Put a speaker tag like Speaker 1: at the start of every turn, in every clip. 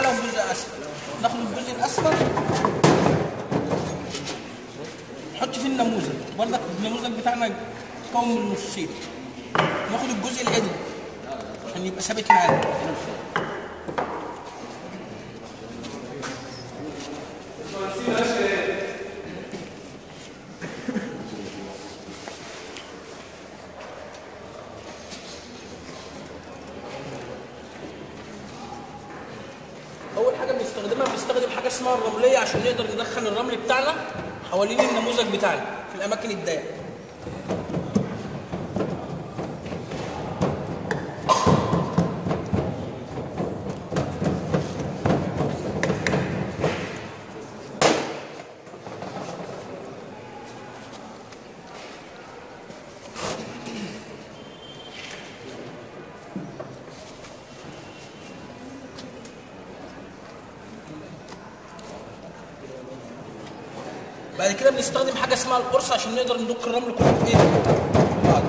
Speaker 1: اعلى وجزء اسفل. ناخد الجزء الاسفل نحط فيه النموذج، برضك النموذج بتاعنا مكون من نصين. ناخد الجزء العدل عشان يبقى ثابت معانا. اول حاجه بنستخدم حاجه اسمها الرمليه عشان نقدر ندخل الرمل بتاعنا حوالين النموذج بتاعنا في الاماكن الضيقه. بعد كده بنستخدم حاجه اسمها القرص عشان نقدر ندق الرمل كله في ايه؟ بعض.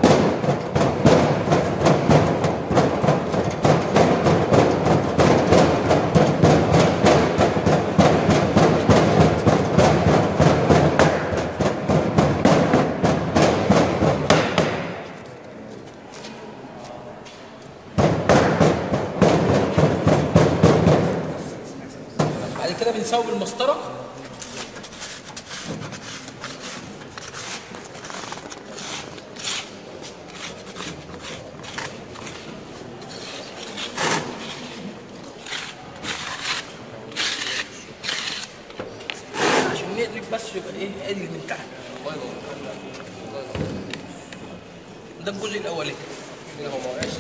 Speaker 1: بعد كده بنساوي بالمسطره. بس يبقى ايه ادي من تحت. ده الجزء الاولاني.
Speaker 2: هو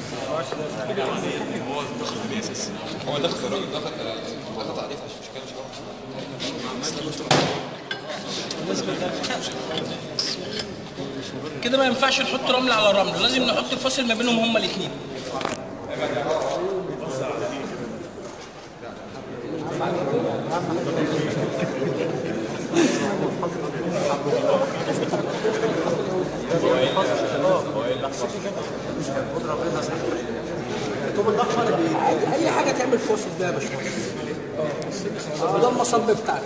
Speaker 2: دخل بيه اساسا. هو دخل الراجل دخل عليه عشان مش كده
Speaker 1: كده ما ينفعش نحط رمل على رمل، لازم نحط الفاصل ما بينهم هما الاثنين. اي حاجه تعمل فاصل ده يا باشمهندس. ده المصب بتاعك.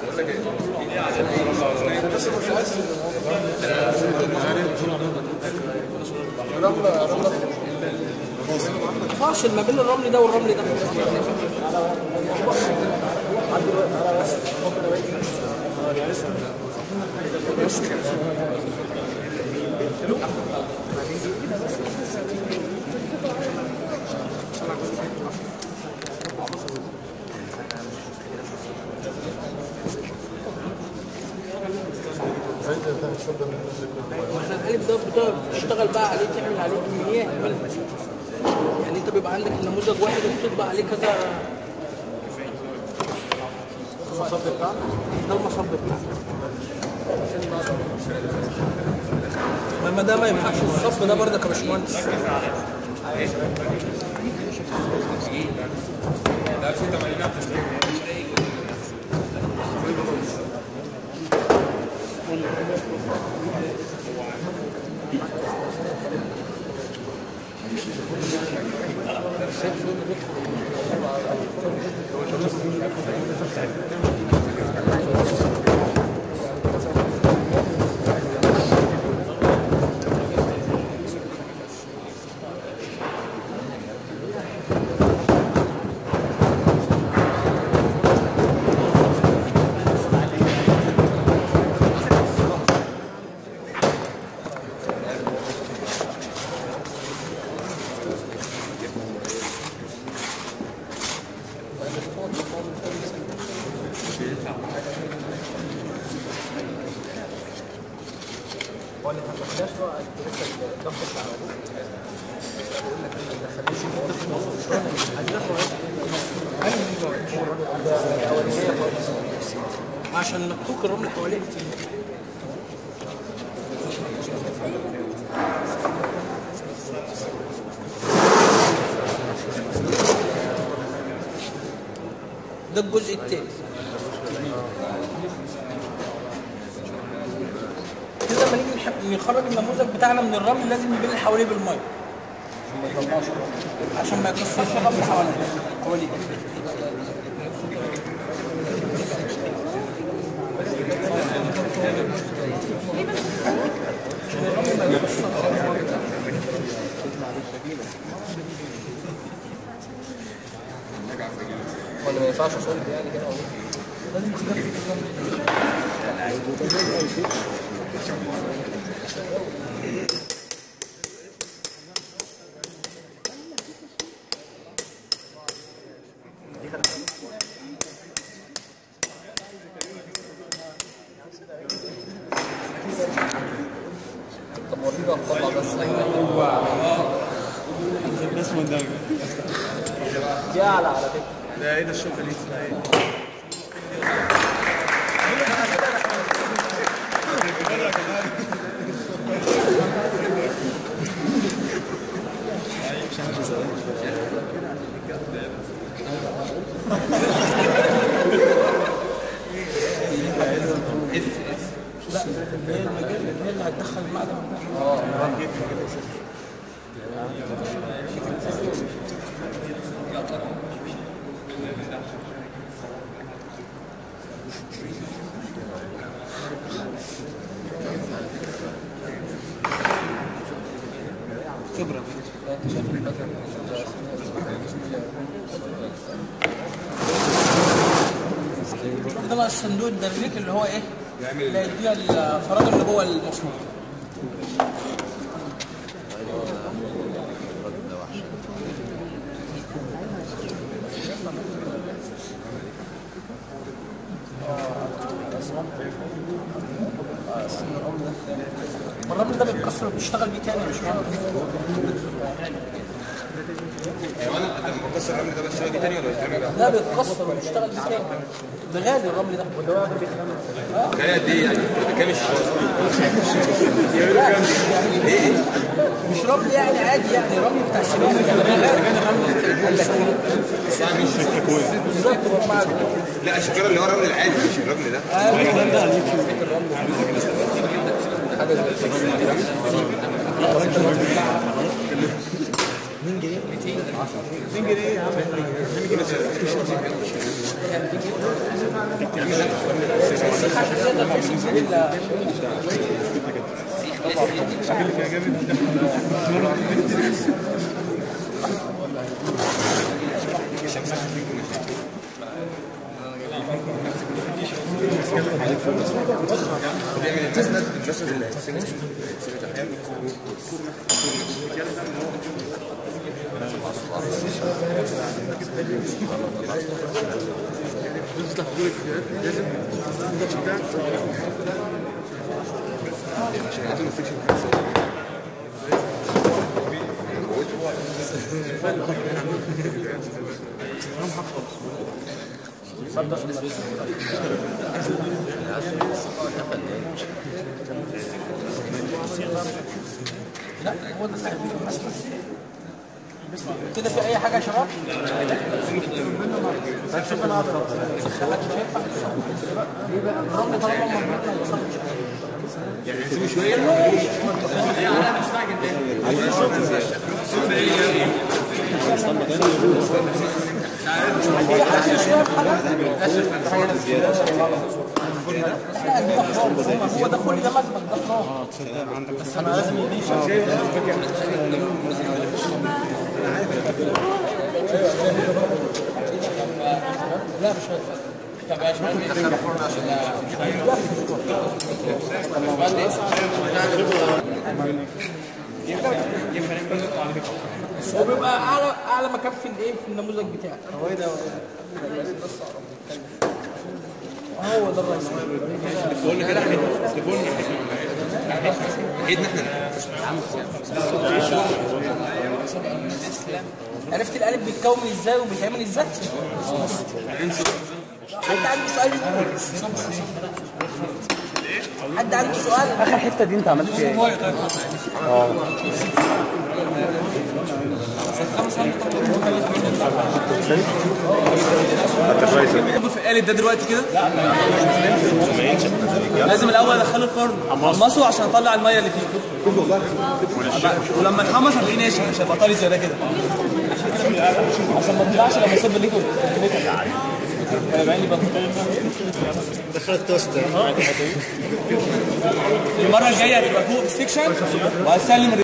Speaker 1: فاصل ما بين الرمل ده والرمل ده. واحنا القالب ده بتشتغل بقى عليه، تعمل عليه كميات منها. يعني انت بيبقى عندك النموذج واحد وبتطبع عليه كذا. المصب بتاعك ده المصب بتاعك. ما ده ما ينفعش الصف ده برضك يا باشمهندس. ده 86 عشان نفك الرمل حواليه كتير. ده الجزء الثاني. كده لما نيجي نخرج النموذج بتاعنا من الرمل لازم نبل حواليه بالميه عشان ما يكسرش الرمل حواليه. ولا ما ينفعش اصلي يعني كده لازم تجرب طب ورينا الطبع بس
Speaker 2: بس من دمك
Speaker 1: دي اعلى على فكره.
Speaker 2: ده ايه ده الشوكه دي اسمها ايه؟
Speaker 1: لا هي المجال هي اللي هتدخل المعدن
Speaker 2: شكرا.
Speaker 1: انت شايف ده بقى الصندوق الدرليك اللي هو ايه؟ اللي هيديها الفراغ اللي جوه المصنوع. الرمل ده بيتكسر وبتشتغل بيه تاني مش مهم.
Speaker 2: انا لما بكسر الرمل ده بشتغل بيه تاني ولا بيترمي بقى؟
Speaker 1: لا بيتكسر وبيشتغل بيه تاني. ده غالي الرمل ده.
Speaker 2: غالي قد ايه يعني؟ بكام الشهر؟
Speaker 1: لا يعني مش رمل يعني عادي يعني رمل بتاع سباحه يعني غالي.
Speaker 2: يعني مش
Speaker 1: بالظبط
Speaker 2: لا الشجره اللي هو الرمل العادي مش الرمل ده.
Speaker 1: حاجه زي كده. 2 جنيه 200 جنيه يا عم لا هو ده كده في اي حاجه يا شباب؟ شوف انا الرمل طالما
Speaker 2: يعني نسيبه شويه؟
Speaker 1: انا مستعجل هو ده كل ده مكتب ده خلاص بس انا لازم يديش لا مش طب يا شباب هو بيبقى اعلى مكان في الايه في النموذج بتاعك هو ده هو ده الرئيس
Speaker 2: تليفون كده تليفون ايدنا احنا
Speaker 1: عرفت القالب بيتكون ازاي وبيتعمل ازاي؟ حد عنده سؤال؟ حد عنده سؤال؟
Speaker 3: اخر حته دي انت عملت فيها ايه؟
Speaker 4: في القالب ده دلوقتي كده لازم الاول ادخله الفرن احمصه عشان اطلع الميه اللي فيه ولما نحمص هتلاقيه ناشف مش هيبقى طري زي ده كده عشان ما تطلعش لما يصب ليكوا انا بعيني بقى
Speaker 3: دخلت توستر
Speaker 4: المره الجايه هتبقى فوق السكشن وهسلم